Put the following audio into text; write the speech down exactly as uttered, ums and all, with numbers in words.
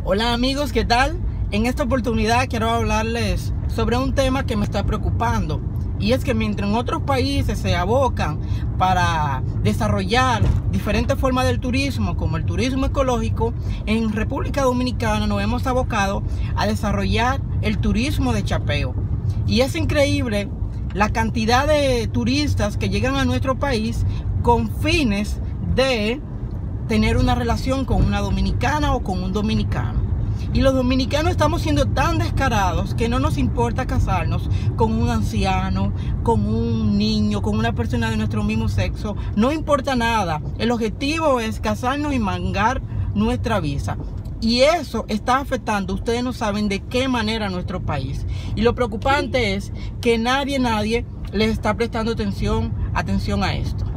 Hola amigos, ¿qué tal? En esta oportunidad quiero hablarles sobre un tema que me está preocupando, y es que mientras en otros países se abocan para desarrollar diferentes formas del turismo, como el turismo ecológico, en República Dominicana nos hemos abocado a desarrollar el turismo de chapeo. Y es increíble la cantidad de turistas que llegan a nuestro país con fines de tener una relación con una dominicana o con un dominicano. Y los dominicanos estamos siendo tan descarados que no nos importa casarnos con un anciano, con un niño, con una persona de nuestro mismo sexo. No importa nada. El objetivo es casarnos y mangar nuestra visa. Y eso está afectando, ustedes no saben de qué manera, a nuestro país. Y lo preocupante es que nadie, nadie les está prestando atención, atención a esto.